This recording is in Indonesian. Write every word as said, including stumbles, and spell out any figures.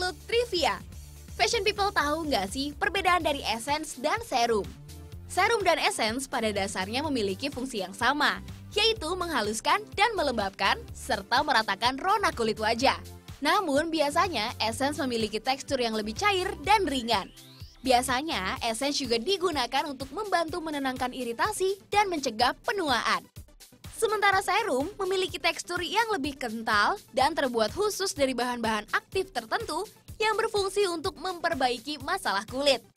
Look Trivia. Fashion people tahu nggak sih perbedaan dari essence dan serum? Serum dan essence pada dasarnya memiliki fungsi yang sama, yaitu menghaluskan dan melembabkan serta meratakan rona kulit wajah. Namun biasanya essence memiliki tekstur yang lebih cair dan ringan. Biasanya essence juga digunakan untuk membantu menenangkan iritasi dan mencegah penuaan. Sementara serum memiliki tekstur yang lebih kental dan terbuat khusus dari bahan-bahan aktif tertentu yang berfungsi untuk memperbaiki masalah kulit.